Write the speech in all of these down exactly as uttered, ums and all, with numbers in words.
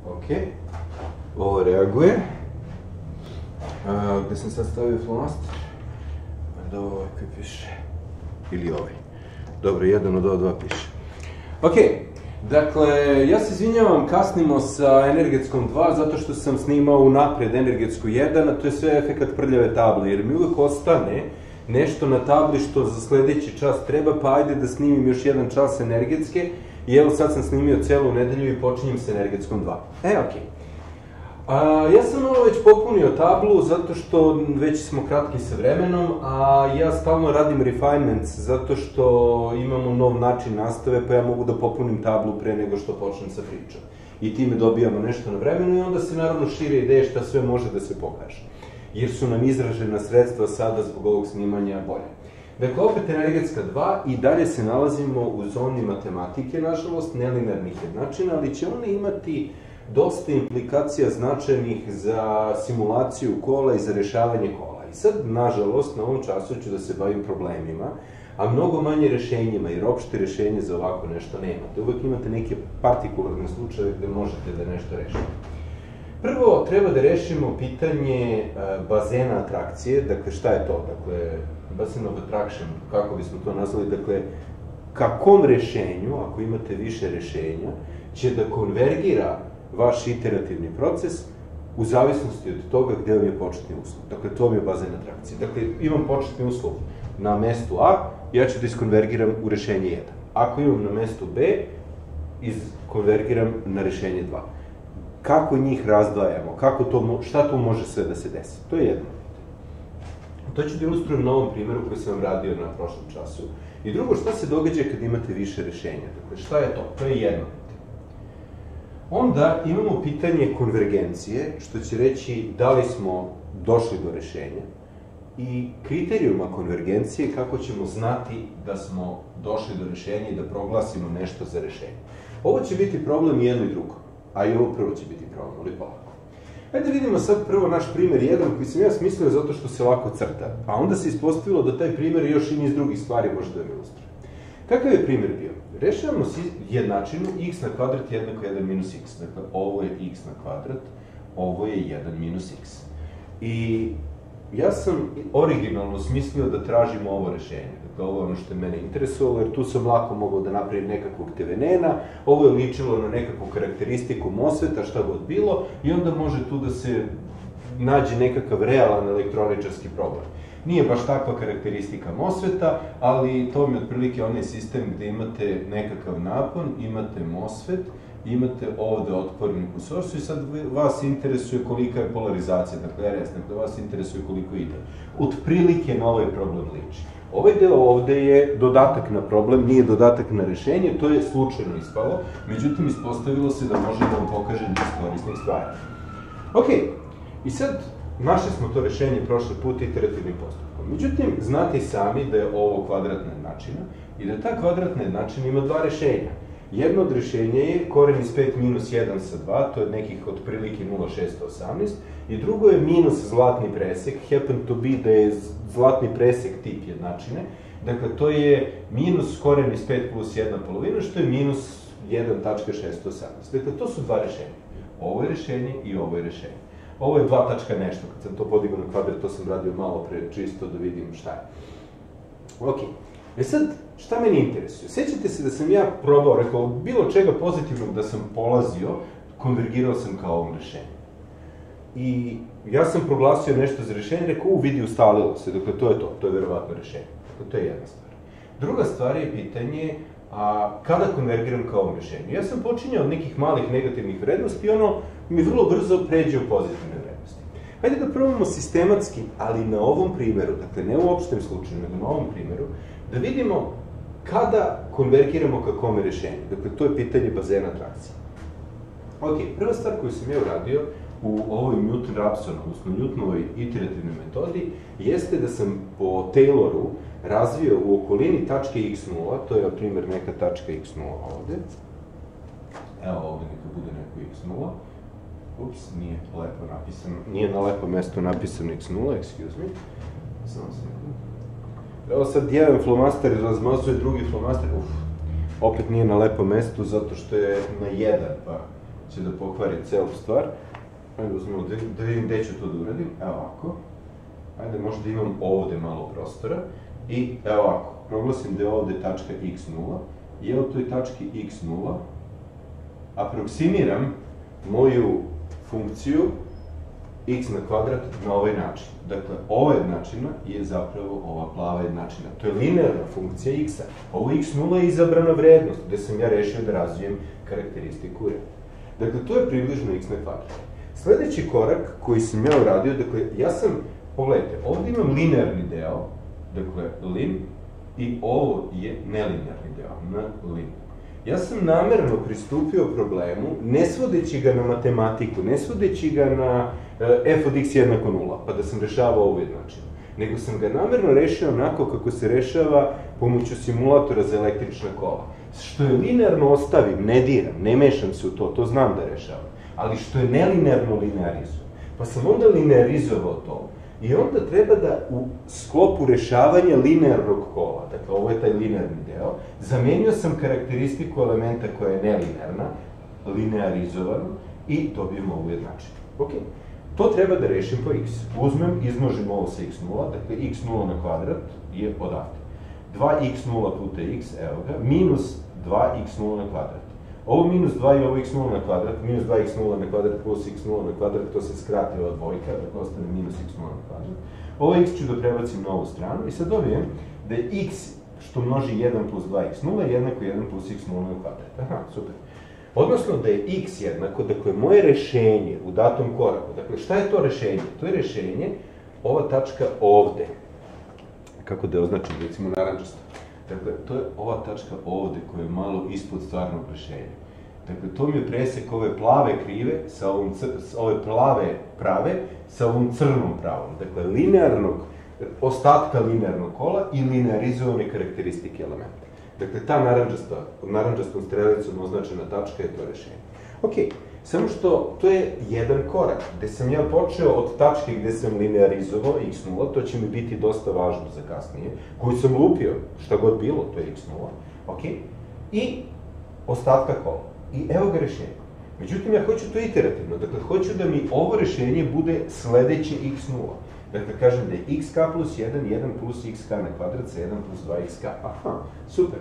Ok, ovo reaguje. Gde sam sad stavio flomaster? Da ovo ovaj koji piše. Ili ovaj. Dobro, jedan od ova dva piše. Ok, dakle, ja se izvinjavam, kasnimo sa energetskom dva, zato što sam snimao unapred energetsku jedan, a to je sve efekat prljave table, jer mi uvek ostane nešto na tabli što za sledeći čas treba, pa ajde da snimim još jedan čas energetske, i evo sad sam snimio celu nedelju i počinjem sa energetskom dva. E, ok. Ja sam ovo već popunio tablu, zato što već smo kratki sa vremenom, a ja stalno radim refinements, zato što imamo nov način nastave, pa ja mogu da popunim tablu pre nego što počnem sa pričom. I time dobijamo nešto na vremenu i onda se naravno šire ideje šta sve može da se pokaže. Jer su nam izražena sredstva sada zbog ovog snimanja bolje. Dakle, opet energetska dva i dalje se nalazimo u zoni matematike, nažalost, nelinearnih jednačina, ali će one imati dosta implikacija značajnih za simulaciju kola i za rešavanje kola. I sad, nažalost, na ovom času ću da se bavim problemima, a mnogo manje rešenjima, jer opšte rešenje za ovako nešto nemate. Uvek imate neke partikularne slučaje gde možete da nešto rešite. Prvo, treba da rešimo pitanje bazena atrakcije. Dakle, šta je to? Dakle, basin of attraction, kako bismo to nazvali, dakle, ka kom rešenju, ako imate više rešenja, će da konvergira vaš iterativni proces u zavisnosti od toga gde vam je početni uslov. Dakle, to vam je bazen atrakcije. Dakle, imam početni uslov na mestu A, ja ću da iskonvergiram u rešenje jedan. Ako imam na mestu B, iskonvergiram na rešenje dva. Kako njih razdvajamo, šta tu može sve da se desi? To je jedno. To ću da ilustrujem na ovom primjeru koji sam vam radio na prošlom času. I drugo, šta se događa kad imate više rešenja? Dakle, šta je to? To je jedno. Onda imamo pitanje konvergencije, što će reći da li smo došli do rešenja, i kriterijuma konvergencije, kako ćemo znati da smo došli do rešenja i da proglasimo nešto za rešenje. Ovo će biti problem i jedno i drugo, a i ovo prvo će biti problem, ali polako. Hajde vidimo sad prvo naš primer jedan koji sam ja smislio zato što se lako crta, a onda se ispostavilo da taj primer još i niz drugih stvari može da vam ilustruje. Kakav je primer bio? Rešavamo jednačinu x na kvadrat jednako jedan minus x. Dakle, ovo je x na kvadrat, ovo je jedan minus x. I ja sam originalno smislio da tražimo ovo rešenje. Dakle, ovo je ono što je mene interesovalo, jer tu sam lako mogao da napravim nekakvog tevenena, ovo je ličilo na nekakvu karakteristiku mosfeta, šta god bilo, i onda može tu da se nađe nekakav realan elektroničarski problem. Nije baš takva karakteristika mosfeta, ali to mi je otprilike onaj sistem gde imate nekakav napon, imate mosfet, imate ovde otpornik u sorsu i sad vas interesuje kolika je polarizacija, dakle R S, dakle vas interesuje koliko ide. Otprilike na ovaj problem liči. Ovaj deo ovde je dodatak na problem, nije dodatak na rešenje, to je slučajno ispalo, međutim ispostavilo se da može da vam pokaže niz korisnih stvari. Ok, i sad našli smo to rešenje prošle put iterativnim postupkom. Međutim, znate i sami da je ovo kvadratna jednačina i da ta kvadratna jednačina ima dva rešenja. Jedno od rešenja je koren iz pet minus jedan sa dva, to je nekih otprilike nula zarez šest osamnaest, i drugo je minus zlatni presek, happen to be da je zlatni presek tip jednačine, dakle to je minus koren iz pet plus jedna polovina, što je minus jedan zarez šest osamnaest. Dakle, to su dva rešenja. Ovo je rešenje i ovo je rešenje. Ovo je dva tačka nešto, kad sam to podigao na kvadrat, to sam radio malo pre, čisto da vidim šta je. Ok, e sad, šta meni interesuje? Sećate se da sam ja probao, rekao, bilo čega pozitivnog da sam polazio, konvergirao sam ka ovom rešenju. I ja sam proglasio nešto za rešenje, rekao, u, vidi, ustalilo se, dakle, to je to, to je verovatno rešenje. Dakle, to je jedna stvar. Druga stvar je pitanje, a kada konvergiram ka ovom rešenju? Ja sam počinjao od nekih malih negativnih vrednosti i ono mi vrlo brzo pređe u pozitivne vrednosti. Hajde da probamo sistematski, ali na ovom primeru, dakle ne u opštem slučaju, nego na ovom primeru, da vidimo kada konvergiramo ka kome rešenju. Dakle, to je pitanje bazena atrakcije. Ok, prva stvar koju sam ja uradio u ovoj Newton-Raphson, odnosno Newtonovoj iterativnoj metodi, jeste da sam po Tayloru razvio u okolini tačke x nula, to je, na primjer, neka tačka x nula ovde. Evo ovde neka bude neko x nula. Ups, nije lepo napisano, nije na lepo mesto napisano x nula, excuse me. Samo sekund. Evo sad jedan flomaster razmazuje drugi flomaster, uf, opet nije na lepo mestu zato što je na jedan, pa će da pokvari celu stvar. Ajde uzmemo da vidim gde ću to da uradim. Evo ovako. Ajde možda imam ovde malo prostora. I evo ovako, proglasim da je ovde tačka x nula. I evo toj tački x nula aproksimiram moju funkciju x na kvadrat na ovaj način. Dakle, ova jednačina je zapravo ova plava jednačina. To je linearna funkcija x-a. Ovo x nula je izabrana vrednost, gde sam ja rešio da razvijem karakteristiku r. Dakle, to je približno x na kvadrat. Sledeći korak koji sam ja uradio, dakle, ja sam, pogledajte, ovde imam linearni deo, dakle, lin, i ovo je nelinearni deo, na lin. Ja sam namerno pristupio problemu, ne svodeći ga na matematiku, ne svodeći ga na f od x jednako nula, pa da sam rešavao ovu jednačinu, nego sam ga namerno rešio onako kako se rešava pomoću simulatora za električna kola. Što je linearno ostavim, ne diram, ne mešam se u to, to znam da rešavam, ali što je nelinearno linearizujem. Pa sam onda linearizovao to. I onda treba da u sklopu rešavanja linearnog kola, dakle ovo je taj linearni deo, zamenio sam karakteristiku elementa koja je nelinearna, linearizovano, i dobijem ovu jednačinu. Ok, to treba da rešim po x. Uzmem, izmnožim ovo sa x nula, dakle x nula na kvadrat je odavde. dva x nula puta x, evo ga, minus dva x nula na kvadrat. Ovo minus dva i ovo x nula na kvadrat, minus dva x nula na kvadrat plus x nula na kvadrat, to se skrati ova dvojka, dakle ostane minus x nula na kvadrat. Ovo x ću da prebacim na ovu stranu i sad dobijem da je x što množi jedan plus dva x nula jednako jedan plus x nula na kvadrat. Aha, super. Odnosno da je x jednako, dakle moje rešenje u datom koraku, dakle šta je to rešenje? To je rešenje, ova tačka ovde. Kako da je označim, recimo narančasto. Dakle, to je ova tačka ovde koja je malo ispod stvarnog rešenja. Dakle, to mi je presek ove plave krive, sa ovom ove plave prave, sa ovom crnom pravom. Dakle, linearnog, ostatka linearnog kola i linearizovane karakteristike elementa. Dakle, ta narančasta, narančastom strelicom označena tačka je to rešenje. Ok, samo što to je jedan korak, gde sam ja počeo od tačke gde sam linearizovao x nula, to će mi biti dosta važno za kasnije, koju sam lupio, šta god bilo, to je x nula, ok, i ostatka kola. I evo ga rešenje. Međutim, ja hoću to iterativno, dakle, hoću da mi ovo rešenje bude sledeće x nula. Dakle, kažem da je xk plus jedan, jedan plus xk na kvadrat sa jedan plus dva xk. Aha, super.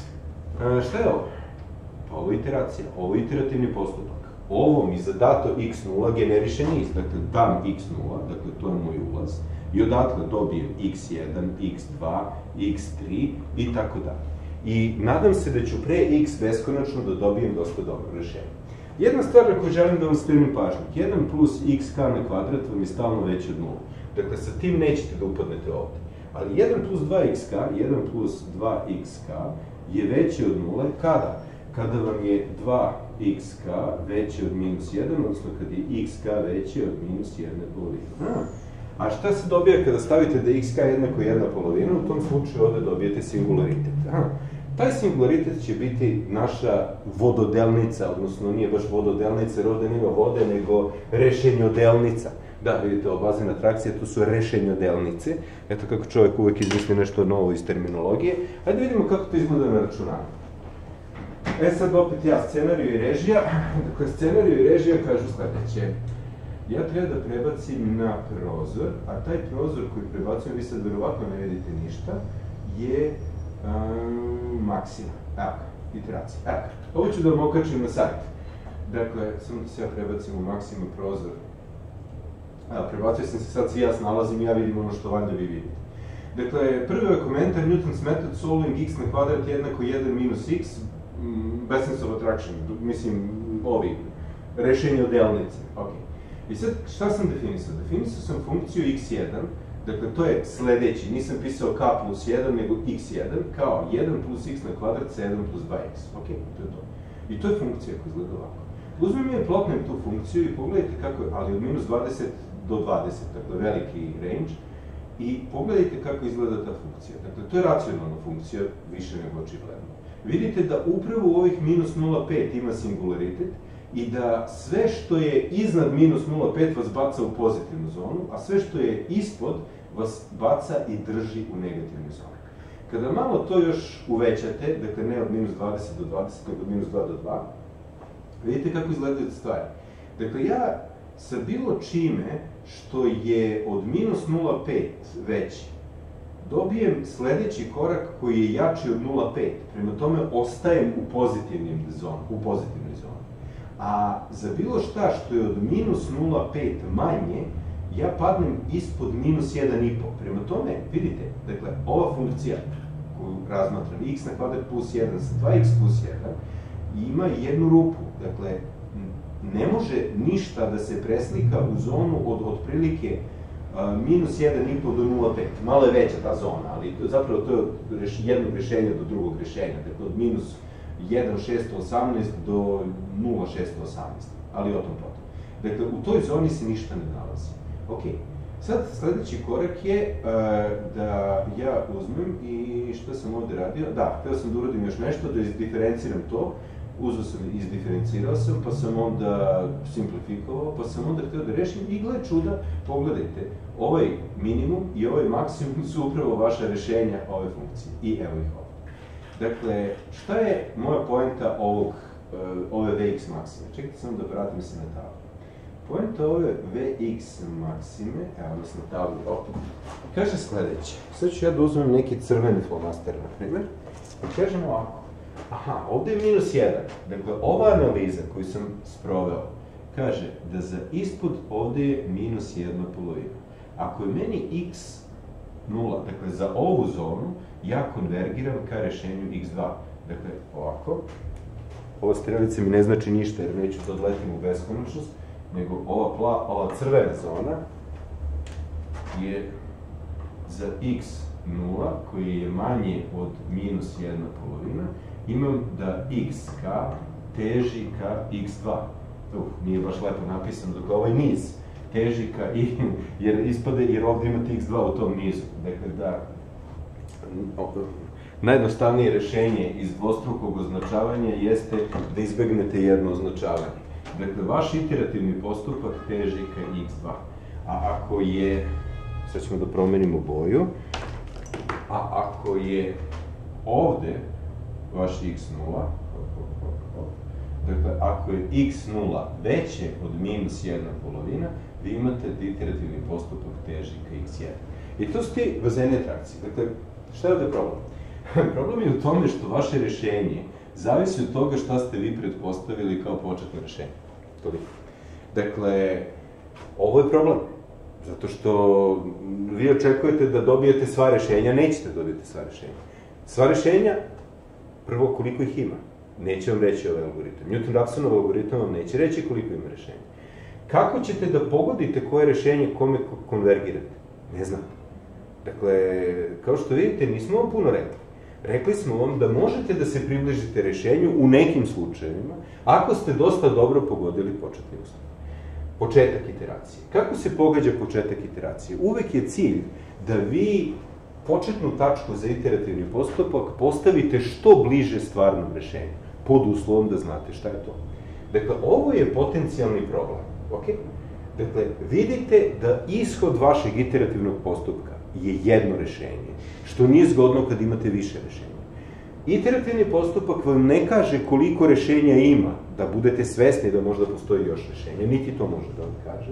Šta je ovo? Ovo je iteracija, ovo je iterativni postupak. Ovo mi za dato x nula generiše niz, dakle dam x nula, dakle to je moj ulaz, i odatle dobijem x jedan, x dva, x tri i tako dalje. I nadam se da ću pre x beskonačno da dobijem dosta dobro rešenje. Jedna stvar na koju želim da vam skrenem pažnju, jedan plus xk na kvadrat vam je stalno veći od nula. Dakle, sa tim nećete da upadnete ovde. Ali jedan plus dva xk, jedan plus dva xk je veći od nule kada? Kada vam je dva xk veće od minus jedan, odnosno kada je xk veće od minus jedne polovine. A šta se dobija kada stavite da je xk jednako jedna polovina? U tom slučaju ovde dobijete singularitet. Taj singularitet će biti naša vododelnica, odnosno nije baš vododelnica, jer ovde nema vode, nego rešenjodelnica. Da, vidite, ovo bazen atrakcije, to su rešenjodelnice. Eto kako čovjek uvek izmisli nešto novo iz terminologije. Hajde vidimo kako to izgleda na računaru. E sad opet ja, scenariju i režija. Dakle, scenariju i režija kažu sledeće. Ja treba da prebacim na prozor, a taj prozor koji prebacujem, vi sad verovatno ne vidite ništa, je maksima. Evo ga, iteracija. Evo ga, ovo ću da vam okačim na sajt. Dakle, samo da se ja prebacim u maksima prozor. Evo, prebacio sam se, sad se ja snalazim i ja vidim ono što valjda vi vidite. Dakle, prvi je komentar, Newton's method solving x na kvadrat jednako jedan minus x, essence of attraction, mislim, ovi, rešenje od delnice. Ok. I sad, šta sam definisao? Definisao sam funkciju x jedan, dakle, to je sledeći, nisam pisao k plus jedan, nego x jedan, kao jedan plus x na kvadrat sa jedan plus dva x. Ok, to je to. I to je funkcija koja izgleda ovako. Uzmem je, plotnem tu funkciju i pogledajte kako je, ali od minus dvadeset do dvadeset, dakle, veliki range, i pogledajte kako izgleda ta funkcija. Dakle, to je racionalna funkcija, više nego očigledno. Vidite da upravo u ovih minus nula zarez pet ima singularitet i da sve što je iznad minus nula zarez pet vas baca u pozitivnu zonu, a sve što je ispod vas baca i drži u negativnu zonu. Kada malo to još uvećate, dakle ne od minus dvadeset do dvadeset, nego od minus dva do dva, Vidite kako izgledaju stvari. Dakle, ja sa bilo čime što je od minus nula zarez pet veći, dobijem sledeći korak koji je jači od nula zarez pet. Prema tome, ostajem u pozitivnim zoni, u pozitivnoj zoni. A za bilo šta što je od minus nula zarez pet manje, ja padnem ispod minus jedan i po. Prema tome, vidite, dakle, ova funkcija koju razmatram, x na kvadrat plus jedan sa dva x plus jedan, ima jednu rupu. Dakle, ne može ništa da se preslika u zonu od otprilike minus jedan i po do nula zarez pet. Malo je veća ta zona, ali zapravo to je od jednog rešenja do drugog rešenja. Dakle, od minus jedan zarez šesto osamnaest do nula zarez šesto osamnaest. Ali o tom potom. Dakle, u toj zoni se ništa ne nalazi. Ok, sad sledeći korak je da ja uzmem i šta sam ovde radio? Da, hteo sam da uradim još nešto, da izdiferenciram to. Uzeo sam, izdiferencirao sam, pa sam onda simplifikovao, pa sam onda hteo da rešim i gle čuda, pogledajte, ovaj minimum i ovaj maksimum su upravo vaša rešenja ove funkcije. I evo ih ovde. Dakle, šta je moja poenta ovog, ove Vx maksime? Čekajte samo da vratim se na tablu. Poenta ove Vx maksime, evo nas na tablu, opet, kaže sledeće. Sad ću ja da uzmem neki crveni flomaster, na primer, i kažem ovako. Aha, ovde je minus jedan. Dakle, ova analiza koju sam sproveo kaže da za ispod ovde je minus jedna polovina. Ako je meni x nula, dakle, za ovu zonu, ja konvergiram ka rešenju x dva. Dakle, ovako. Ova strelica mi ne znači ništa jer neću da odletim u beskonačnost, nego ova, pla, ova crvena zona je za x nula, koji je manje od minus jedna polovina, imam da xk teži ka x dva. Uh, nije baš lepo napisano, dok ovaj niz teži ka i, jer ispade, jer ovde imate x dva u tom nizu. Dakle, da, najjednostavnije rešenje iz dvostrukog označavanja jeste da izbegnete jedno označavanje. Dakle, vaš iterativni postupak teži ka x dva. A ako je, sad ćemo da promenimo boju, a ako je ovde vaš x nula, dakle, ako je x nula veće od minus jedna polovina, vi imate da iterativni postupak teži ka x jedan. I to su ti bazeni atrakcije. Dakle, šta je ovde problem? Problem je u tome što vaše rešenje zavisi od toga šta ste vi pretpostavili kao početno rešenje. Toliko. Dakle, ovo je problem. Zato što vi očekujete da dobijete sva rešenja, nećete dobiti sva rešenja. Sva rešenja, prvo, koliko ih ima. Neće vam reći ovaj algoritam. Newton-Raphsonov algoritam vam neće reći koliko ima rešenja. Kako ćete da pogodite koje rešenje kome konvergirate? Ne znate. Dakle, kao što vidite, nismo vam puno rekli. Rekli smo vam da možete da se približite rešenju u nekim slučajevima, ako ste dosta dobro pogodili početni uslov. Početak iteracije. Kako se pogađa početak iteracije? Uvek je cilj da vi početnu tačku za iterativni postupak postavite što bliže stvarnom rešenju, pod uslovom da znate šta je to. Dakle, ovo je potencijalni problem. Okay? Dakle, vidite da ishod vašeg iterativnog postupka je jedno rešenje, što nije zgodno kad imate više rešenja. Iterativni postupak vam ne kaže koliko rešenja ima, da budete svesni da možda postoji još rešenja, niti to može da vam kaže.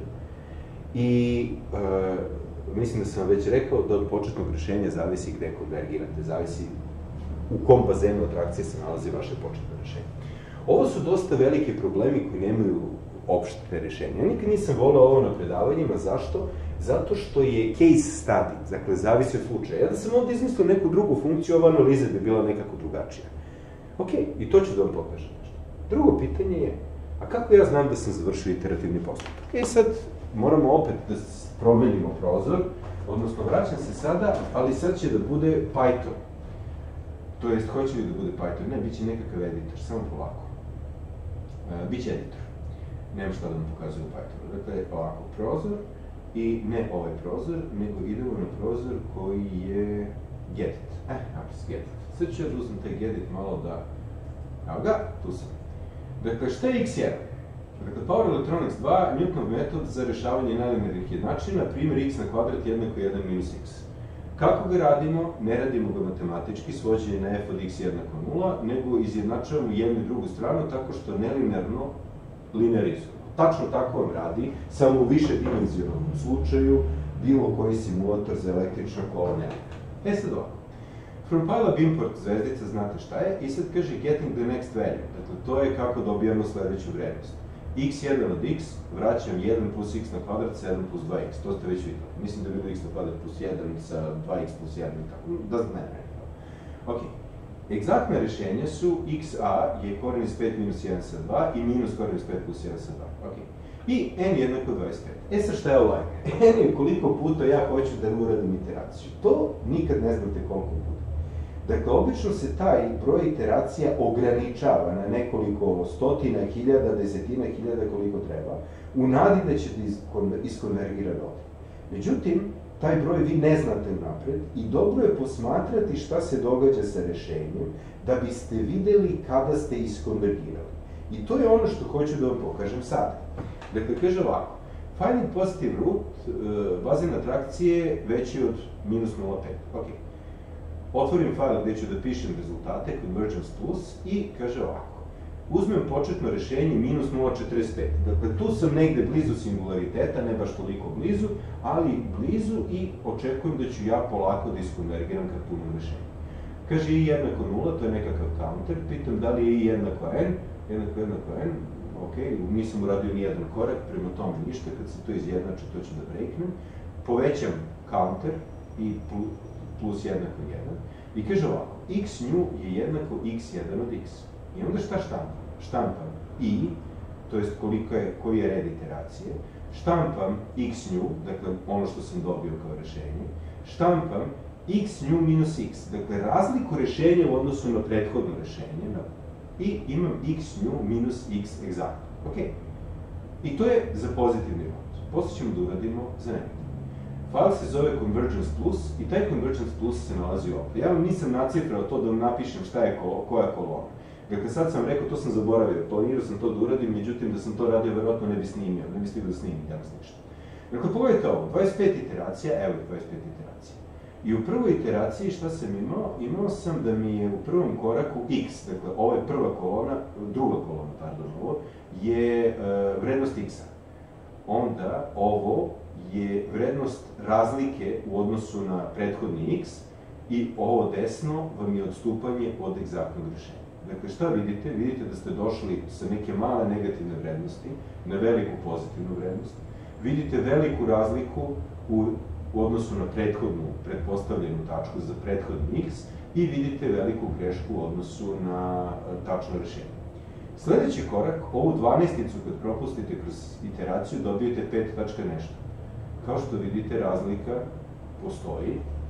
I e, mislim da sam vam već rekao da od početnog rešenja zavisi gde konvergirate, zavisi u kom bazenu atrakcije se nalazi vaše početno rešenje. Ovo su dosta veliki problemi koji nemaju opšte rešenja. Ja nikad nisam voleo ovo na predavanjima, zašto? Zato što je case study, dakle, zavisi od slučaja. Ja da sam ovde izmislio neku drugu funkciju, ova analiza bi bila nekako drugačija. Ok, i to ću da vam pokažem nešto. Drugo pitanje je, a kako ja znam da sam završio iterativni postupak? E sad, moramo opet da promenimo prozor, odnosno vraćam se sada, ali sad će da bude Python. To jest, hoće li da bude Python? Ne, bit će nekakav editor, samo polako. Biće editor. Nema šta da vam pokazuju u Pythonu. Dakle, ovako, prozor, i ne ovaj prozor, nego idemo na prozor koji je gedit. Eh, napis gedit. Sad ću ja da uzmem taj gedit malo da... Evo ga, tu sam. Dakle, šta je x jedan? Dakle, Power Electronics dva, Newtonov metod za rešavanje nelinearnih jednačina, primjer x na kvadrat jednako jedan minus x. Kako ga radimo? Ne radimo ga matematički, svođenje na f od x jednako nula, nego izjednačavamo jednu i drugu stranu tako što nelinearno linearizujemo. Tačno tako vam radi, samo u višedimenzionalnom slučaju, bilo koji simulator za električno kolo nema. E sad ovako. From pylab import zvezdica, znate šta je, i sad kaže getting the next value. Dakle, to je kako dobijamo sledeću vrednost. x jedan od x, vraćam jedan plus x na kvadrat, sedam plus dva x. To ste već videli. Mislim da je bilo x na kvadrat plus jedan sa dva x plus jedan i tako. Da ne, ne, ne. Ok. Egzaktne rešenja su xa je koren iz pet minus jedan sa dva i minus koren iz pet plus jedan sa dva. Ok. I n jednako dvadeset pet. E sad šta je ovaj? N je koliko puta ja hoću da uradim iteraciju. To nikad ne znate koliko puta. Dakle, obično se taj broj iteracija ograničava na nekoliko stotina hiljada, desetina hiljada koliko treba, u nadi da ćete iskonvergirati ovdje. Međutim, taj broj vi ne znate napred i dobro je posmatrati šta se događa sa rešenjem da biste videli kada ste iskonvergirali. I to je ono što hoću da vam pokažem sada. Dakle, kaže ovako, finding positive root, bazen atrakcije veći od minus nula zarez pet. Ok. Otvorim fajl gde ću da pišem rezultate, Convergence Plus, i kaže ovako. Uzmem početno rešenje minus nula zarez četrdeset pet. Dakle, tu sam negde blizu singulariteta, ne baš toliko blizu, ali blizu i očekujem da ću ja polako da iskonvergiram kad punim rešenje. Kaže i jednako nula, to je nekakav counter, pitam da li je i jednako n, jednako jednako n, ok, nisam uradio nijedan korak, prema tome ništa, kad se to izjednači, to ću da breaknem, povećam counter i plus jednako jedan, i kaže ovako, x nju je jednako x jedan od x. I onda šta štampam? Štampam i, to jest koliko je, koji je red iteracije, štampam x nju, dakle ono što sam dobio kao rešenje, štampam x nju minus x, dakle razliku rešenja u odnosu na prethodno rešenje, i imam x nju minus x egzaktno. Ok. I to je za pozitivni rod. Posle ćemo da uradimo za negativni. Fajl se zove Convergence Plus i taj Convergence Plus se nalazi ovdje. Ja vam nisam nacifrao to da vam napišem šta je koja kolona. Dakle, sad sam rekao, to sam zaboravio, planirao sam to da uradim, međutim da sam to radio, verovatno ne bi snimio, ne bi stigao da snimim, danas ništa. Dakle, pogledajte ovo, dvadeset pet iteracija, evo je dvadeset pet iteracija. I u prvoj iteraciji šta sam imao? Imao sam da mi je u prvom koraku x, dakle, ovo je prva kolona, druga kolona, pardon, ovo, je vrednost x-a. Onda ovo je vrednost razlike u odnosu na prethodni x i ovo desno vam je odstupanje od egzaktnog rešenja. Dakle, šta vidite? Vidite da ste došli sa neke male negativne vrednosti na veliku pozitivnu vrednost. Vidite veliku razliku u odnosu na prethodnu, pretpostavljenu tačku za prethodni x i vidite veliku grešku u odnosu na tačno rešenje. Sledeći korak, ovu dvanaesticu kad propustite kroz iteraciju dobijete pet tačka nešto. Kao što vidite, razlika postoji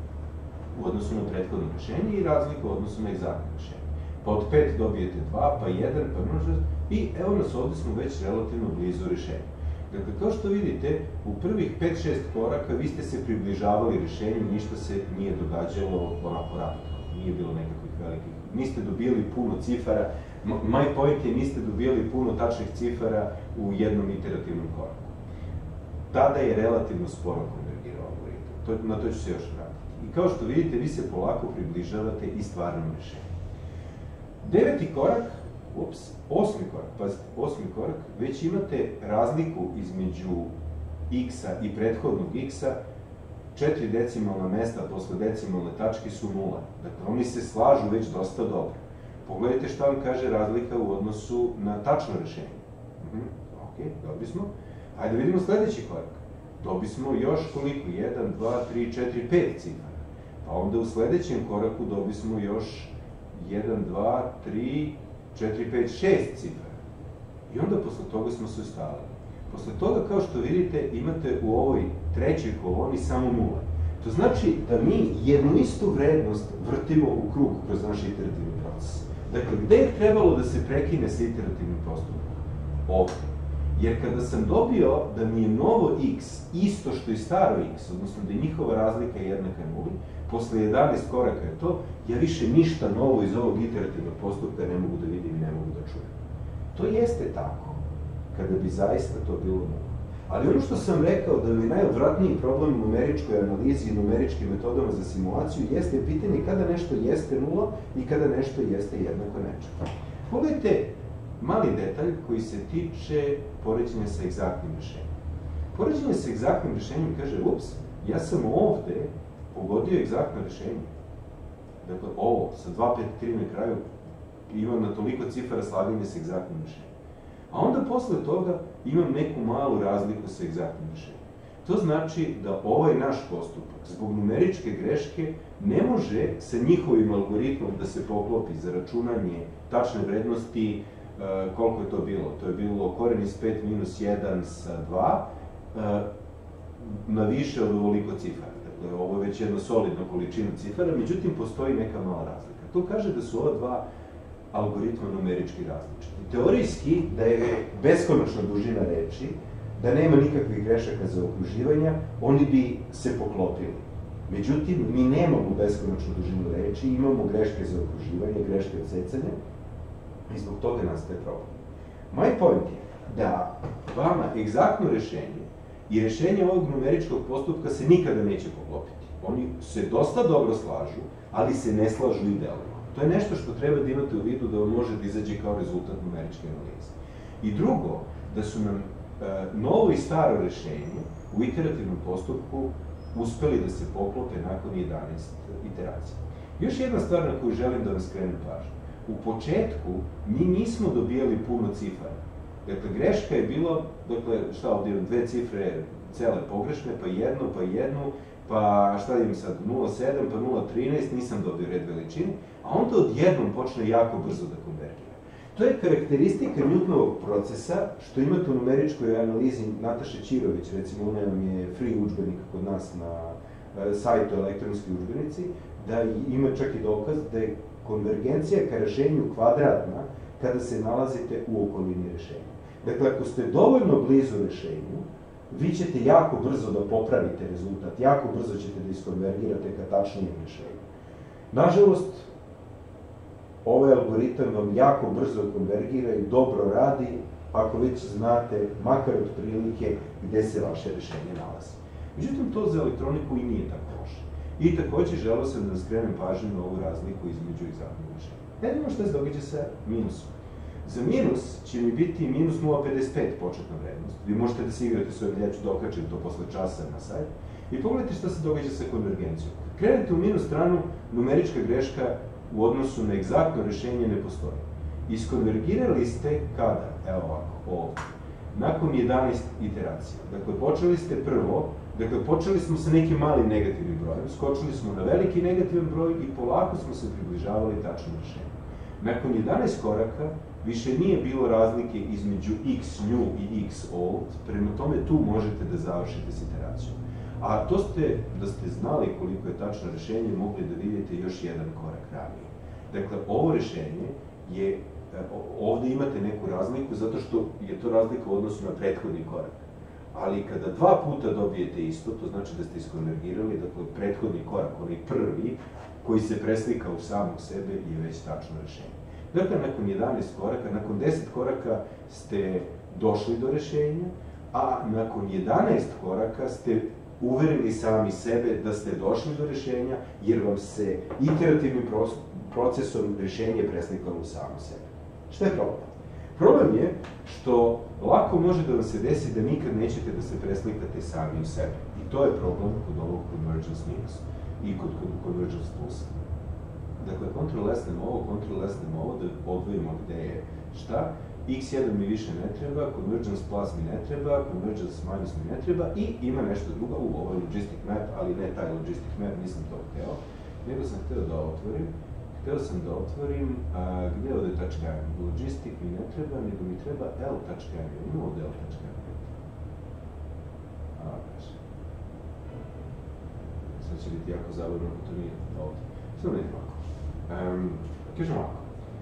u odnosu na prethodno rešenje i razlika u odnosu na egzaktno rešenje. Pa od pet dobijete dva, pa jedan, pa množnost, i evo nas ovde smo već relativno blizu rešenja. Dakle, kao što vidite, u prvih pet šest koraka vi ste se približavali rešenju, ništa se nije događalo onako radikalno, nije bilo nekakvih velikih, niste dobili puno cifara, my point je niste dobili puno tačnih cifara u jednom iterativnom koraku. Tada je relativno sporo konvergirao algoritam, na to ću se još vratiti. I kao što vidite, vi se polako približavate i stvarnom rešenju. Deveti korak, ups, osmi korak, pazite, osmi korak, već imate razliku između x-a i prethodnog x-a, četiri decimalna mesta posle decimalne tačke su nula. Dakle, oni se slažu već dosta dobro. Pogledajte šta vam kaže razlika u odnosu na tačno rešenje. Ok, dobili smo. Hajde vidimo sledeći korak. Dobili smo još koliko? jedan, dva, tri, četiri, pet cifara. Pa onda u sledećem koraku dobili smo još jedan, dva, tri, četiri, pet, šest cifara. I onda posle toga smo se ustavili. Posle toga, kao što vidite, imate u ovoj trećoj koloni samo nula. To znači da mi jednu istu vrednost vrtimo u krug kroz naš iterativni proces. Dakle, gde je trebalo da se prekine sa iterativnim postupom? Ovde. Jer kada sam dobio da mi je novo x isto što i staro x, odnosno da je njihova razlika jednaka nuli, posle jedanaest koraka je to, ja više ništa novo iz ovog iterativnog postupka ne mogu da vidim i ne mogu da čujem. To jeste tako, kada bi zaista to bilo nula. Ali ono što sam rekao da mi je najodvratniji problem u numeričkoj analizi i numeričkim metodama za simulaciju jeste pitanje kada nešto jeste nula i kada nešto jeste jednako nečemu. Pogledajte mali detalj koji se tiče poređenja sa egzaktnim rešenjem. Poređenje sa egzaktnim rešenjem kaže, ups, ja sam ovde pogodio egzaktno rešenje. Dakle, ovo, sa dva pet tri na kraju, imam na toliko cifara slaganje sa egzaktnim rešenjem. A onda posle toga imam neku malu razliku sa egzaktnim rešenjem. To znači da ovaj naš postupak, zbog numeričke greške, ne može sa njihovim algoritmom da se poklopi za računanje tačne vrednosti, koliko je to bilo? To je bilo koren iz pet minus jedan sa dva, na više od ovoliko cifara. Dakle, ovo je već jedna solidna količina cifara, međutim, postoji neka mala razlika. To kaže da su ova dva algoritma numerički različiti. Teorijski, da je beskonačna dužina reči, da nema nikakvih grešaka za okruživanja, oni bi se poklopili. Međutim, mi nemamo beskonačnu dužinu reči, imamo greške za okruživanje, greške od secanja, i zbog toga nastaje problem. Moj point je da vama egzaktno rešenje i rešenje ovog numeričkog postupka se nikada neće poklopiti. Oni se dosta dobro slažu, ali se ne slažu idealno. To je nešto što treba da imate u vidu da vam može da izađe kao rezultat numeričke analize. I drugo, da su nam novo i staro rešenje u iterativnom postupku uspeli da se poklope nakon jedanaest iteracija. Još jedna stvar na koju želim da vam skrenem pažnju. U početku mi nismo dobijali puno cifara. Dakle, greška je bilo, dakle, šta ovdje imam, dve cifre cele pogrešne, pa jednu, pa jednu, pa šta imam sad, nula zarez sedam, pa nula zarez trinaest, nisam dobio red veličine, a onda odjednom počne jako brzo da konvergira. To je karakteristika Newtonovog procesa, što imate u numeričkoj analizi Nataše Ćirović, recimo, ona vam je free udžbenik kod nas na sajtu elektronski udžbenici, da ima čak i dokaz da je konvergencija ka rešenju kvadratna kada se nalazite u okolini rešenja. Dakle, ako ste dovoljno blizu rešenju, vi ćete jako brzo da popravite rezultat, jako brzo ćete da iskonvergirate ka tačnijem rešenju. Nažalost, ovaj algoritam vam jako brzo konvergira i dobro radi ako već znate, makar od prilike, gde se vaše rešenje nalazi. Međutim, to za elektroniku i nije tako loše. I takođe želeo sam da vam skrenem pažnju na ovu razliku između egzaktnog rešenja. Ne vidimo šta se događa sa minusom. Za minus će mi biti minus nula zarez pedeset pet početna vrednost. Vi možete da se igrate s ovim, ja ću da okačem to posle časa na sajt. I pogledajte šta se događa sa konvergencijom. Krenete u minus stranu, numerička greška u odnosu na egzaktno rešenje ne postoji. Iskonvergirali ste kada? Evo ovako, ovdje. Nakon jedanaest iteracija. Dakle, počeli ste prvo, dakle, počeli smo sa nekim malim negativnim brojem, skočili smo na veliki negativan broj i polako smo se približavali tačnom rešenju. Nakon jedanaest koraka, više nije bilo razlike između x new i x old, prema tome tu možete da završite s iteracijom. A to ste, da ste znali koliko je tačno rešenje, mogli da vidite još jedan korak ranije. Dakle, ovo rešenje je, ovde imate neku razliku, zato što je to razlika u odnosu na prethodni korak. Ali kada dva puta dobijete isto, to znači da ste iskonvergirali, dakle, prethodni korak, onaj prvi, koji se preslika u samog sebe, je već tačno rešenje. Dakle, nakon jedanaest koraka, nakon deset koraka ste došli do rešenja, a nakon jedanaest koraka ste uverili sami sebe da ste došli do rešenja, jer vam se iterativnim procesom rešenje preslikalo u samo sebe. Šta je problem? Problem je što lako može da vam se desi da nikad nećete da se preslikate sami u sebe. I to je problem kod ovog convergence minus i kod convergence plusa. Dakle, Ctrl S nam ovo, Ctrl S nam ovo, da odvojimo gde je šta. x jedan mi više ne treba, convergence plus mi ne treba, convergence minus mi ne treba i ima nešto drugo, u ovo je logistic map, ali ne taj logistic map, nisam to hteo, nego sam hteo da otvorim. Hteo sam da otvorim, gde je ovde tačka M? Logistic mi ne treba, nego mi treba L tačka M. Ima ovde L tačka M. A, kaže. Sad će biti jako zabavno, ako to nije ovde. Samo ne ovako. Kažem ovako.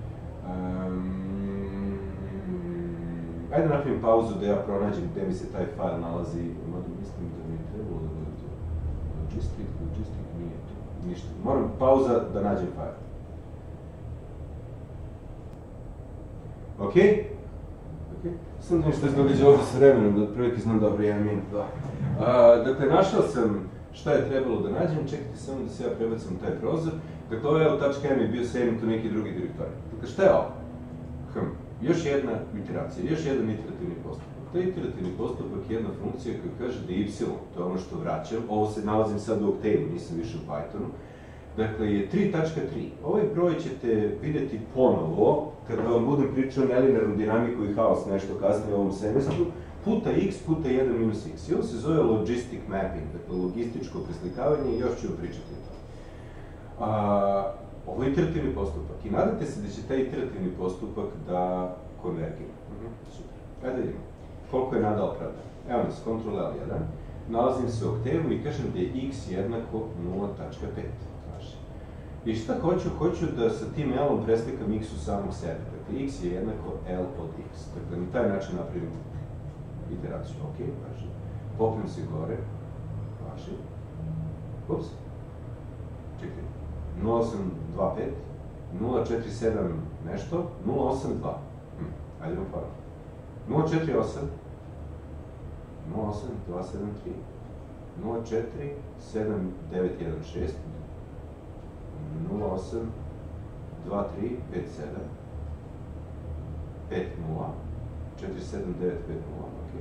Ajde napravim pauzu da ja pronađem gde mi se taj fajl nalazi. Mislim da mi je trebalo da bude to. Logistic, logistic nije to. Ništa. Moram pauza da nađem fajl. Ok? Ok, Sam da mi što se događa ovdje s vremenom, da otprilike znam dobro, jedan minut, dva. Dakle, našao sam šta je trebalo da nađem, čekajte samo da se ja prebacam taj prozor. Dakle, ovo je .m je bio saving to neki drugi direktori. Dakle, šta je ovo? Hm, još jedna iteracija, još jedan iterativni postupak. Taj iterativni postupak je jedna funkcija koja kaže da y, to je ono što vraćam, ovo se nalazim sad u Octave, nisam više u Pythonu. Dakle, je tri tačka tri. Ovaj broj ćete vidjeti ponovo, kada vam budem pričao nelinearnu dinamiku i haos nešto kasnije u ovom semestru, puta x puta jedan minus x. I ovo se zove logistic mapping, dakle, logističko preslikavanje i još ću vam pričati o tome. Ovo je iterativni postupak i nadate se da će taj iterativni postupak da konvergira. Super. Ajde vidimo. Koliko je nada opravdano? Evo nas, kontrol L jedan. Nalazim se u Octave-u i kažem da je x jednako nula tačka pet. I šta hoću? Hoću da sa tim L-om preslikam x u samog sebe. Dakle, x je jednako L pod x. Dakle, na taj način napravim iteraciju. Ok, važi. Popnem se gore. Važi. Ups. Čekaj. nula osam dva pet, nula četiri sedam nešto, nula osam dva. Hm, ajde vam hvala. nula četiri osam, nula osam dva sedam tri, nula četiri sedam devet jedan šest, nula osam dva tri pet sedam, pet nula, četiri sedam devet pet nula, ok.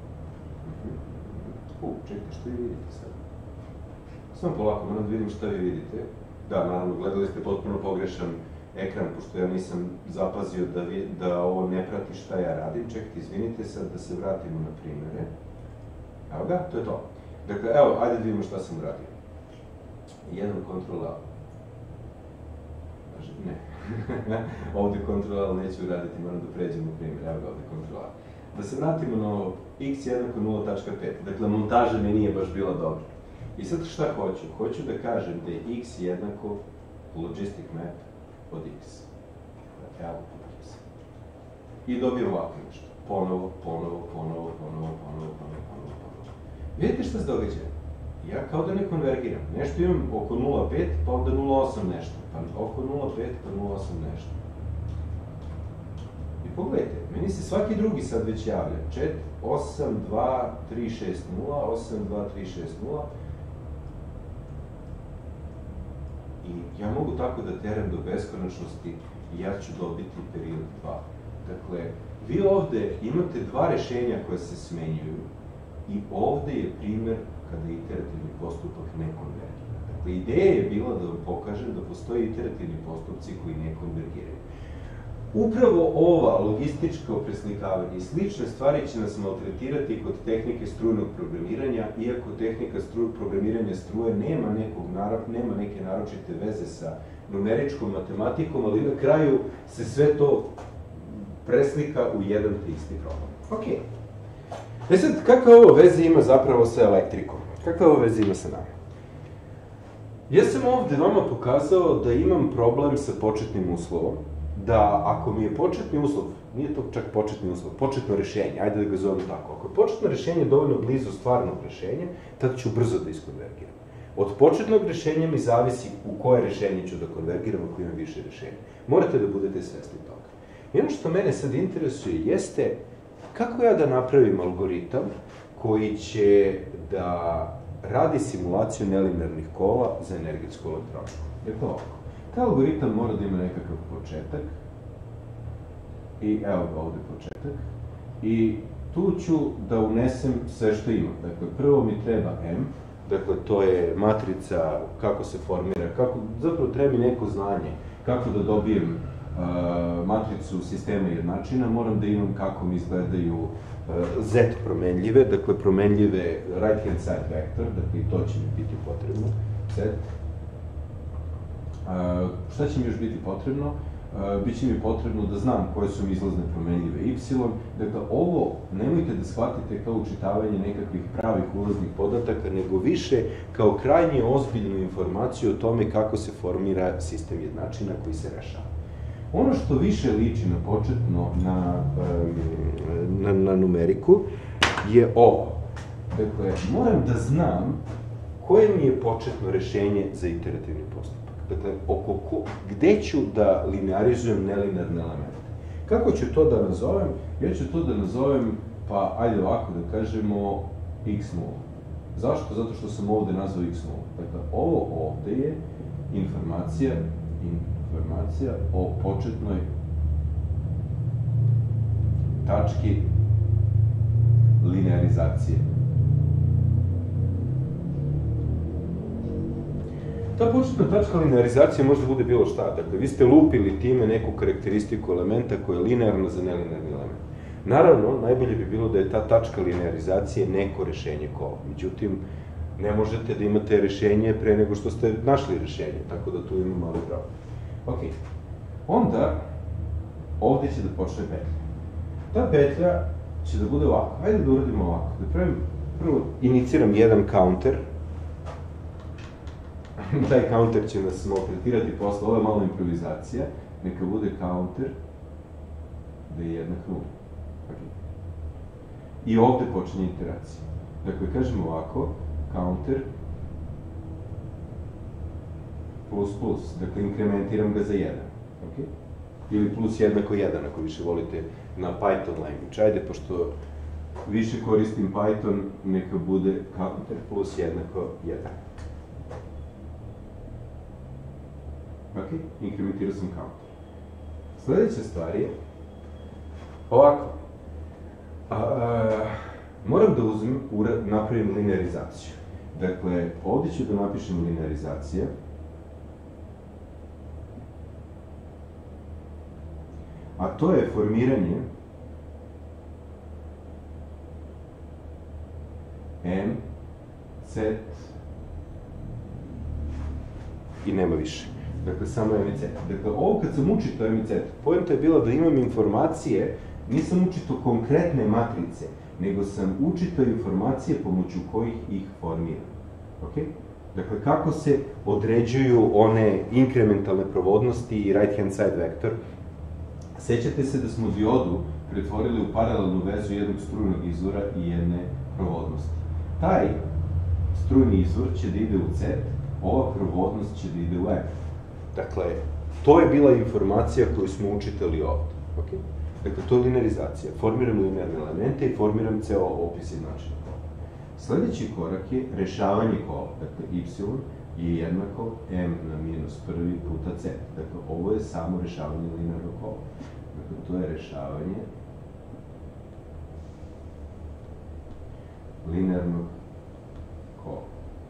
U, čekajte, što vi vidite sad? Samo polako, moram da vidim šta vi vidite. Da, naravno, gledali ste potpuno pogrešan ekran, pošto ja nisam zapazio da ovo ne prati šta ja radim. Čekajte, izvinite sad da se vratimo na primere. Evo ga, to je to. Dakle, evo, ajde da vidimo šta sam uradio. Jedan kontrol A. Ne. Ovde kontrol A neću uraditi, moram da pređem na primjer. Evo ga, ovde kontrol A. Da se vratimo na x jednako nula tačka pet. Dakle, montaža mi nije baš bila dobra. I sad šta hoću? Hoću da kažem da je x jednako logistic map od x. L pod x. I dobijem ovako nešto. Ponovo, ponovo, ponovo, ponovo, ponovo, ponovo, ponovo, ponovo. Vidite šta se događa? Ja kao da ne konvergiram. Nešto imam oko nula zarez pet, pa onda nula zarez osam nešto. Pa oko nula zarez pet, pa nula zarez osam nešto. I pogledajte, meni se svaki drugi sad već javlja. četiri, osam, dva, tri, šest, nula, osam, dva, tri, šest, nula. I ja mogu tako da teram do beskonačnosti i ja ću dobiti period dva. Dakle, vi ovde imate dva rešenja koje se smenjuju i ovde je primer kada iterativni postupak ne konvergira. Dakle, ideja je bila da vam pokažem da postoje iterativni postupci koji ne konvergiraju. Upravo ova logističko preslikavanje i slične stvari će nas maltretirati kod tehnike strujnog programiranja, iako tehnika programiranja struje nema, nekog, nema neke naročite veze sa numeričkom matematikom, ali na kraju se sve to preslika u jedan te isti problem. Ok. E sad, kakve ovo veze ima zapravo sa elektrikom? Kakve ovo veze ima sa nama? Ja sam ovde vama pokazao da imam problem sa početnim uslovom, da ako mi je početni uslov, nije to čak početni uslov, početno rešenje, ajde da ga zovem tako, ako je početno rešenje dovoljno blizu stvarnog rešenja, tada ću brzo da iskonvergiram. Od početnog rešenja mi zavisi u koje rešenje ću da konvergiram ako imam više rešenja. Morate da budete svesni toga. I ono što mene sad interesuje jeste kako ja da napravim algoritam koji će da radi simulaciju nelinearnih kola za energetsku elektroniku. Dakle ovako. Taj algoritam mora da ima nekakav početak. I evo ga ovde početak. I tu ću da unesem sve što imam. Dakle, prvo mi treba M. Dakle, to je matrica, kako se formira, kako, zapravo treba mi neko znanje, kako da dobijem matricu sistema jednačina, moram da imam kako mi izgledaju Z promenljive, dakle promenljive right hand side vector, dakle i to će mi biti potrebno, Z. Šta će mi još biti potrebno? Biće mi potrebno da znam koje su mi izlazne promenljive Y, dakle ovo nemojte da shvatite kao učitavanje nekakvih pravih ulaznih podataka, nego više kao krajnje ozbiljnu informaciju o tome kako se formira sistem jednačina koji se rešava. Ono što više liči na početno, na numeriku, je ovo. Dakle, moram da znam koje mi je početno rešenje za iterativni postupak. Dakle, gde ću da linearizujem nelinearne elemente? Kako ću to da nazovem? Ja ću to da nazovem, pa ajde ovako da kažemo, x nula. Zašto? Zato što sam ovde nazvao x nula. Dakle, ovo ovde je informacija, informacija o početnoj tački linearizacije. Ta početna tačka linearizacije može da bude bilo šta. Dakle, vi ste lupili time neku karakteristiku elementa koja je linearna za nelinearni element. Naravno, najbolje bi bilo da je ta tačka linearizacije neko rešenje kola. Međutim, ne možete da imate rešenje pre nego što ste našli rešenje, tako da tu imamo mali problem. Ok. Onda, ovde će da počne petlja. Ta petlja će da bude ovako. Hajde da uradimo ovako. Da pravim, prvo iniciram jedan counter. Taj counter će nas maltretirati posle, ovo je malo improvizacija. Neka bude counter da je jednak nula. I ovde počinje iteracija. Dakle, kažemo ovako, counter plus plus, dakle, inkrementiram ga za jedan. Ili plus jednako jedan, ako više volite na Python language. Ajde, pošto više koristim Python, neka bude counter plus jednako jedan. Ok, inkrementirao sam counter. Sledeća stvar je ovako. Moram da uzmem, napravim linearizaciju. Dakle, ovde ću da napišem linearizacija. A to je formiranje m, z i nema više. Dakle, samo m i z. Dakle, ovo kad sam učito m i z, poenta je bila da imam informacije, nisam učito konkretne matrice, nego sam učito informacije pomoću kojih ih formiram. Ok? Dakle, kako se određuju one inkrementalne provodnosti i right hand side vektor. Sećate se da smo diodu pretvorili u paralelnu vezu jednog strujnog izvora i jedne provodnosti. Taj strujni izvor će da ide u Z, ova provodnost će da ide u F. Dakle, to je bila informacija koju smo učitali ovde. Okay? Dakle, to je linearizacija. Formiram linearne elemente i formiram ceo opis jednačine kola. Sledeći korak je rešavanje kola. Dakle, y je jednako m na minus prvi puta c. Dakle, ovo je samo rešavanje linearnog kola. Dakle, to je rešavanje linearnog kola.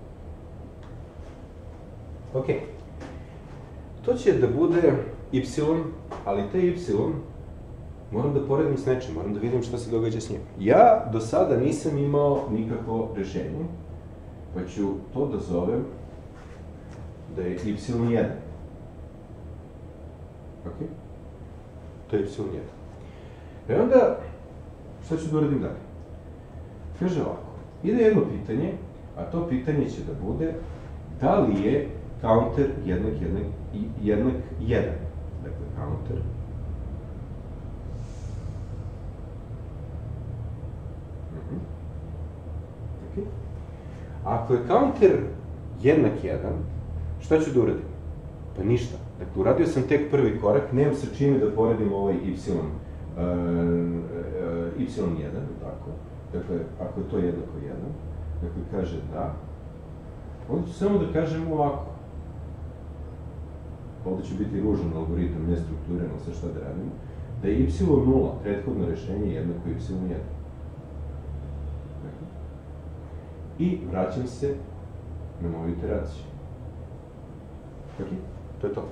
Ok. To će da bude y, ali te y moram da poredim s nečim, moram da vidim šta se događa s njim. Ja do sada nisam imao nikakvo rešenje, pa ću to da zovem da je y jedan. Ok? To je y jedan. E onda, šta ću da uradim dalje? Kaže ovako, ide jedno pitanje, a to pitanje će da bude da li je counter jednak jednak jednak jedan. Dakle, counter ok. Ako je counter jednak jedan, šta ću da uradim? Pa ništa. Dakle, uradio sam tek prvi korak, nemam sa čime da poredim ovaj y, y jedan, tako. Dakle, ako je to jednako jedan, dakle, kaže da, onda ću samo da kažem ovako. Ovde će biti ružan algoritam, nestrukturiran, sve šta da radimo, da je y nula, prethodno rešenje, jednako y jedan. I vraćam se na moju iteraciju. Ok, to je to.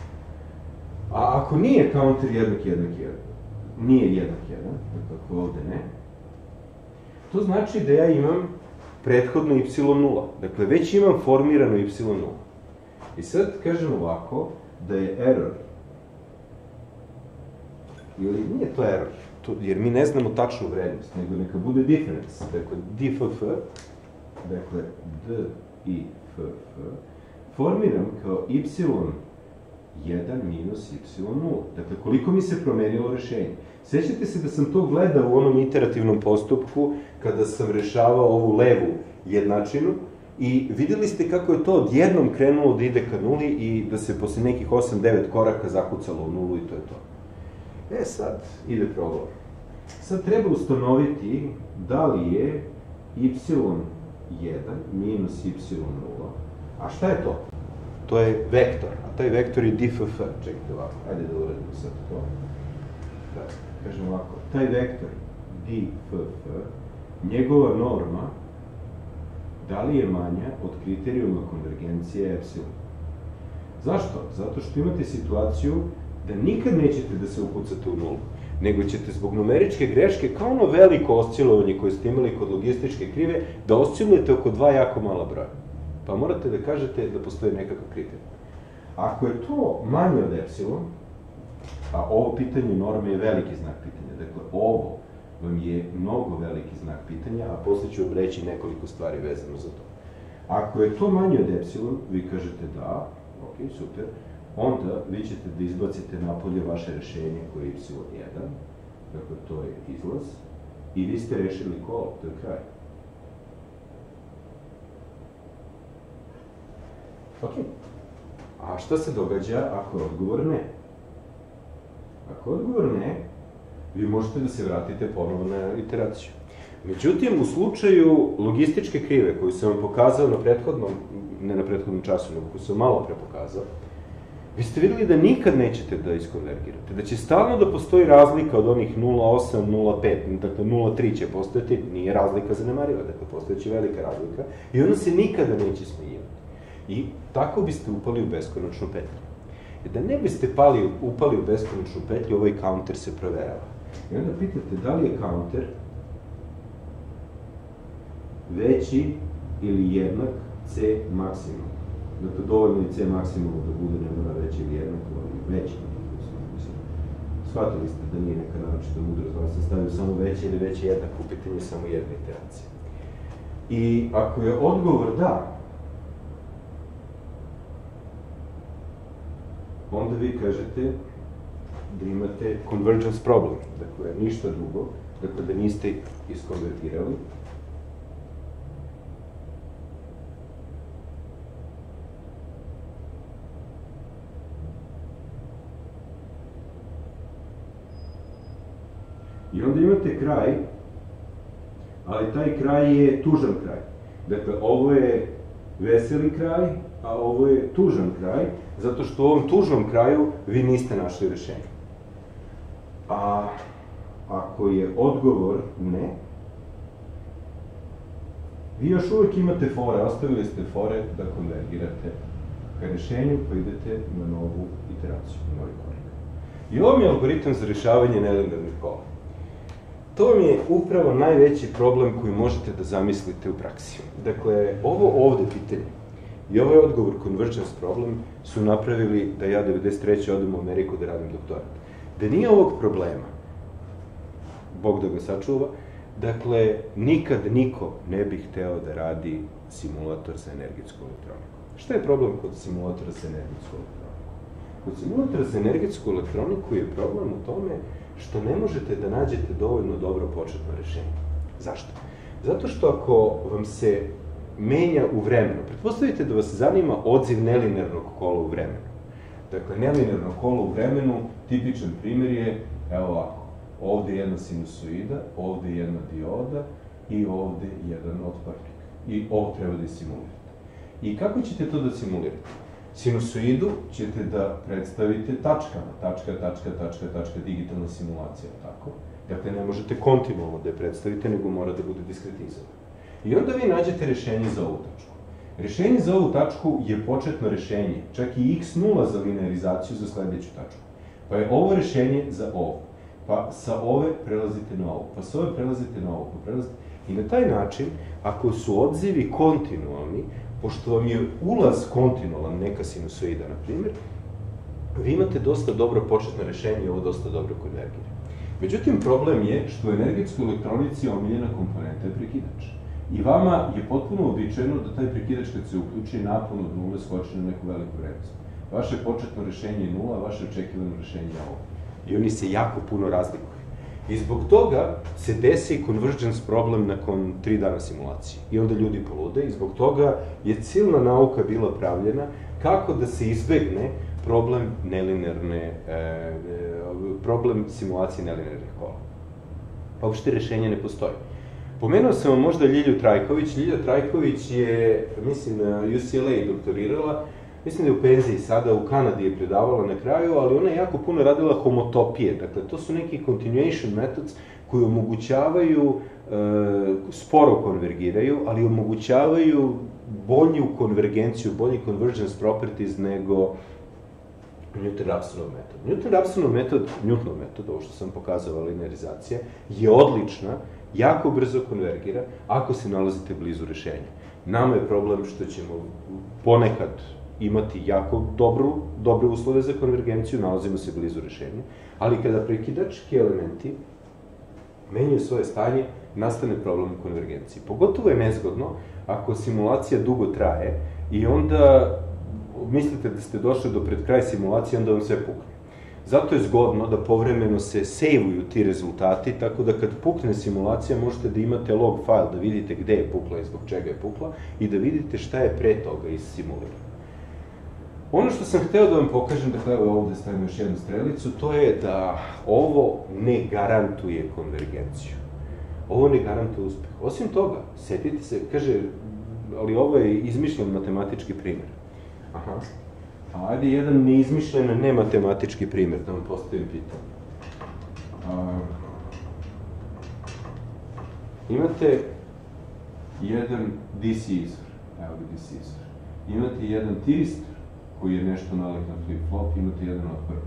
A ako nije counter jednak jednak jedan, nije jednak jedan, dakle ako ovde ne, to znači da ja imam prethodno y nula. Dakle, već imam formirano y nula. I sad kažem ovako, da je error, ili nije to error, jer mi ne znamo tačnu vrednost, nego neka bude difference. Dakle, dff, dakle, d i f f, formiram kao y jedan minus y nula. Dakle, koliko mi se promenilo rešenje. Sećate se da sam to gledao u onom iterativnom postupku, kada sam rešavao ovu levu jednačinu, i videli ste kako je to odjednom krenulo da ide ka nuli i da se posle nekih osam devet koraka zakucalo u nulu i to je to. E sad, ide problem. Sad treba ustanoviti da li je y jedan minus y nula. A šta je to? To je vektor, a taj vektor je dff. Čekajte ovako, ajde da uradimo sad to. Da, kažem ovako, taj vektor dff, njegova norma, da li je manja od kriterijuma konvergencije epsilon? Zašto? Zato što imate situaciju da nikad nećete da se upucate u nulu, nego ćete zbog numeričke greške, kao ono veliko oscilovanje koje ste imali kod logističke krive, da oscilujete oko dva jako mala broja. Pa morate da kažete da postoji nekakav kriterij. Ako je to manje od epsilon, a ovo pitanje norme je veliki znak pitanja, dakle ovo vam je mnogo veliki znak pitanja, a posle ću vam reći nekoliko stvari vezano za to. Ako je to manje od epsilon, vi kažete da, ok, super, onda vi ćete da izbacite napolje vaše rešenje koje je y jedan, dakle to je izlaz, i vi ste rešili kolo, to je kraj. Ok. A šta se događa ako je odgovor ne? Ako je odgovor ne, vi možete da se vratite ponovo na iteraciju. Međutim, u slučaju logističke krive, koju sam vam pokazao na prethodnom, ne na prethodnom času, nego koju sam malo pre pokazao, vi ste videli da nikad nećete da iskonvergirate, da će stalno da postoji razlika od onih nula zarez osam, nula zarez pet, dakle nula zarez tri će postojati, nije razlika zanemariva, dakle postojeće velika razlika, i ona se nikada neće smenjivati. I tako biste upali u beskonačnu petlju. I da ne biste pali, upali u beskonačnu petlju, ovaj counter se proverava. I onda pitate da li je counter veći ili jednak C maksimum. Dakle, dovoljno je C maksimum da bude ne mora veći ili jednak, ali veći. Shvatili ste da nije neka naročita mudrost, da se stavio samo veći ili veći jednak, u pitanju samo jedna iteracija. I ako je odgovor da, onda vi kažete da imate convergence problem, dakle, ništa drugo, dakle, da niste iskonvertirali. I onda imate kraj, ali taj kraj je tužan kraj. Dakle, ovo je veseli kraj, a ovo je tužan kraj, zato što u ovom tužnom kraju vi niste našli rešenje. A ako je odgovor ne, vi još uvek imate fore, ostavili ste fore da konvergirate ka rešenju, pa idete na novu iteraciju, na novi korak. I ovo je algoritam za rešavanje nelinearnih kola. To vam je upravo najveći problem koji možete da zamislite u praksi. Dakle, ovo ovde pitanje i ovaj odgovor convergence problem su napravili da ja devedeset treće odem u Ameriku da radim doktorat. Da nije ovog problema, Bog da ga sačuva, dakle, nikad niko ne bi hteo da radi simulator za energetsku elektroniku. Šta je problem kod simulatora za energetsku elektroniku? Kod simulatora za energetsku elektroniku je problem u tome što ne možete da nađete dovoljno dobro početno rešenje. Zašto? Zato što ako vam se menja u vremenu, pretpostavite da vas zanima odziv nelinearnog kola u vremenu. Dakle, nelinearno kolo u vremenu, tipičan primjer je, evo ovako, ovde je jedna sinusoida, ovde je jedna dioda i ovde jedan otpornik. I ovo treba da simulirate. I kako ćete to da simulirate? Sinusoidu ćete da predstavite tačkama, tačka, tačka, tačka, tačka, digitalna simulacija, tako? Dakle, ne možete kontinualno da je predstavite, nego mora da bude diskretizovano. I onda vi nađete rešenje za ovu tačku. Rešenje za ovu tačku je početno rešenje, čak i iks nula za linearizaciju za sledeću tačku. Pa je ovo rešenje za ovo. Pa sa ove prelazite na ovo, pa sa ove prelazite na ovo, pa prelazite... I na taj način, ako su odzivi kontinualni, pošto vam je ulaz kontinualan, neka sinusoida, na primjer, vi imate dosta dobro početno rešenje i ovo dosta dobro konvergira. Međutim, problem je što u energetskoj elektronici omiljena komponenta je prekidač. I vama je potpuno običajno da taj prekidač kad se uključi napon od nule skoči na neku veliku vrednost. Vaše početno rešenje je nula, vaše očekivano rešenje je ovo. I oni se jako puno razlikuju. I zbog toga se desi convergence problem nakon tri dana simulacije. I onda ljudi polude i zbog toga je cijelna nauka bila pravljena kako da se izbegne problem nelinearne, problem simulacije nelinearnih kola. Uopšte rešenje ne postoji. Pomenuo sam vam možda Ljilju Trajković. Ljilja Trajković je, mislim, na U C L A doktorirala, mislim da je u penziji sada, u Kanadi je predavala na kraju, ali ona je jako puno radila homotopije. Dakle, to su neki continuation methods koji omogućavaju, sporo konvergiraju, ali omogućavaju bolju konvergenciju, bolji convergence properties nego Newton-Raphsonov metod. Newton-Raphsonov metod, Newtonov metod, ovo što sam pokazao, linearizacija, je odlična, jako brzo konvergira ako se nalazite blizu rešenja. Nama je problem što ćemo ponekad imati jako dobru, dobre uslove za konvergenciju, nalazimo se blizu rešenja, ali kada prekidački elementi menjaju svoje stanje, nastane problem u konvergenciji. Pogotovo je nezgodno ako simulacija dugo traje i onda mislite da ste došli do pred kraj simulacije, onda vam sve pukne. Zato je zgodno da povremeno se sejvuju ti rezultati, tako da kad pukne simulacija možete da imate log file, da vidite gde je pukla i zbog čega je pukla i da vidite šta je pre toga issimulirano. Ono što sam hteo da vam pokažem, dakle evo ovde stavim još jednu strelicu, to je da ovo ne garantuje konvergenciju. Ovo ne garantuje uspeh. Osim toga, setite se, kaže, ali ovo je izmišljen matematički primer. Aha. A ajde jedan neizmišljen, nematematički primer, da vam postavim pitanje. Imate jedan D C izvor, evo ga D C izvor. Imate jedan tiristor, koji je nešto nalik na flip-flop, imate jedan otpor.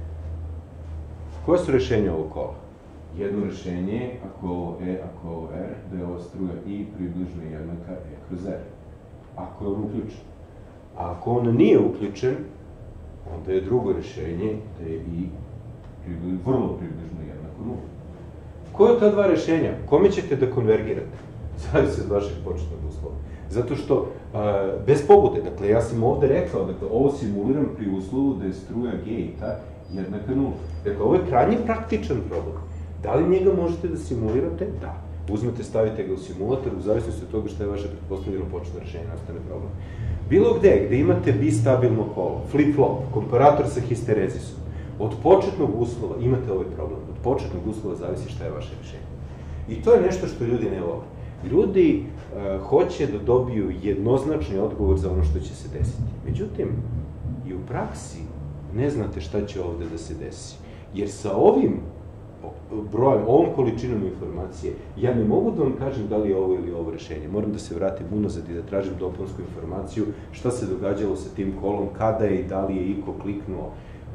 Koje su rešenja ovog kola? Jedno rešenje je, ako ovo E, ako ovo R, da je ova struja I približno jednaka E kroz R. Ako je on uključen. A ako on nije uključen, onda je drugo rešenje da je I vrlo približno jednako nula. Koje od ta dva rešenja? Kome ćete da konvergirate? Zavisi od vašeg početnog uslova. Zato što, bez pobude, dakle, ja sam ovde rekao, dakle, ovo simuliram pri uslovu da je struja gejta jednaka nula. Dakle, ovo je krajnje praktičan problem. Da li njega možete da simulirate? Da. Uzmete, stavite ga u simulator, u zavisnosti od toga što je vaše pretpostavljeno početno rešenje, nastane problem. Bilo gde, gde imate bistabilno kolo, flip-flop, komparator sa histerezisom, od početnog uslova imate ovaj problem. Od početnog uslova zavisi šta je vaše rešenje. I to je nešto što ljudi ne vole. Ljudi hoće da dobiju jednoznačni odgovor za ono što će se desiti. Međutim, i u praksi ne znate šta će ovde da se desi. Jer sa ovim brojem, ovom količinom informacije, ja ne mogu da vam kažem da li je ovo ili ovo rešenje. Moram da se vratim unazad i da tražim dopunsku informaciju šta se događalo sa tim kolom, kada je i da li je iko kliknuo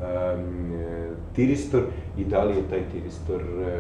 tiristor i da li je taj tiristor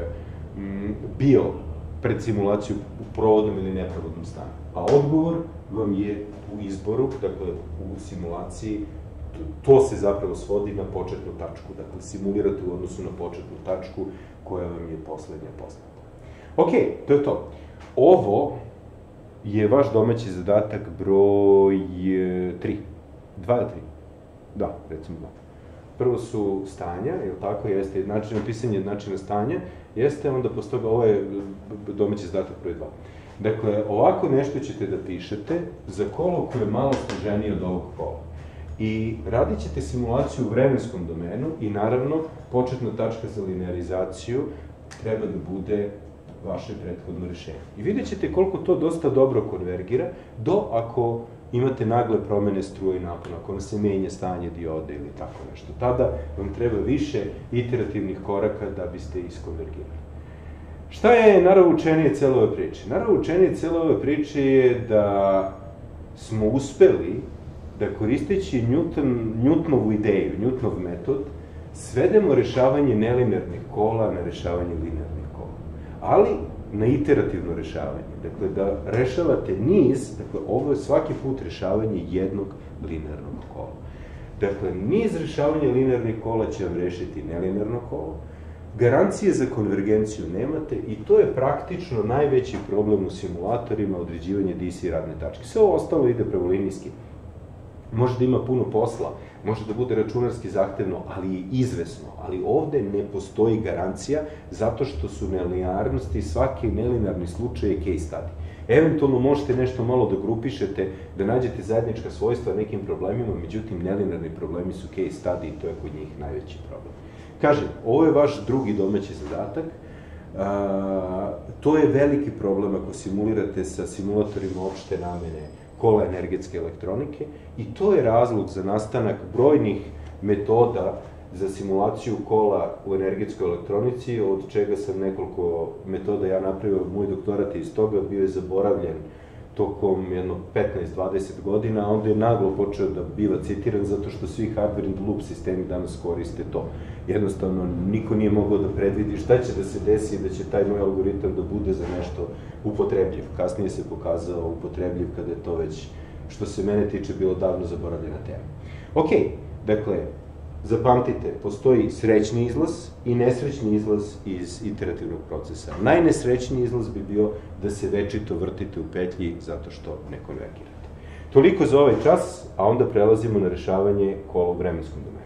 bio pred simulaciju u provodnom ili neprovodnom stanju. A odgovor vam je u izboru, dakle u simulaciji, to se zapravo svodi na početnu tačku, dakle simulirate u odnosu na početnu tačku koja vam je poslednja poznata. Ok, to je to. Ovo je vaš domaći zadatak broj tri. Dva ili tri? Da, recimo dva. Prvo su stanja, je li tako, jeste način pisanja načina stanja, jeste onda posle toga, ovo je domaći zadatak broj dva. Dakle, ovako nešto ćete da pišete za kolo koje je malo složenije od ovog kola. I radit ćete simulaciju u vremenskom domenu i naravno početna tačka za linearizaciju treba da bude vaše prethodno rešenje. I vidjet ćete koliko to dosta dobro konvergira do ako imate nagle promene struje i napona, ako vam se menja stanje diode ili tako nešto. Tada vam treba više iterativnih koraka da biste iskonvergirali. Šta je naravoučenije cele ove priče? Naravoučenije cele ove priče je da smo uspeli da koristeći Newtonovu ideju, Newtonov metod, svedemo rešavanje nelinearnih kola na rešavanje linearnih kola. Ali na iterativno rešavanje. Dakle, da rešavate niz, dakle, ovo je svaki put rešavanje jednog linearnog kola. Dakle, niz rešavanja linearnih kola će vam rešiti nelinearno kolo, garancije za konvergenciju nemate i to je praktično najveći problem u simulatorima određivanja D C radne tačke. Sve ovo ostalo ide pravolinijski. može da ima puno posla, može da bude računarski zahtevno, ali je izvesno. Ali ovde ne postoji garancija, zato što su nelinearnosti, svaki nelinearni slučaj je case study. Eventualno možete nešto malo da grupišete, da nađete zajednička svojstva nekim problemima, međutim, nelinearni problemi su case study i to je kod njih najveći problem. Kažem, ovo je vaš drugi domaći zadatak. To je veliki problem ako simulirate sa simulatorima opšte namene kola energetske elektronike i to je razlog za nastanak brojnih metoda za simulaciju kola u energetskoj elektronici, od čega sam nekoliko metoda ja napravio, moj doktorat je iz toga, bio je zaboravljen tokom jedno petnaest dvadeset godina, a onda je naglo počeo da biva citiran zato što svi hardware in the loop sistemi danas koriste to. Jednostavno, niko nije mogao da predvidi šta će da se desi da će taj moj algoritam da bude za nešto upotrebljiv. Kasnije se pokazao upotrebljiv kada je to već, što se mene tiče, bilo davno zaboravljena tema. Ok, dakle, zapamtite, postoji srećni izlaz i nesrećni izlaz iz iterativnog procesa. Najnesrećniji izlaz bi bio da se večito vrtite u petlji zato što ne konvergirate. Toliko za ovaj čas, a onda prelazimo na rešavanje kola u vremenskom domenu.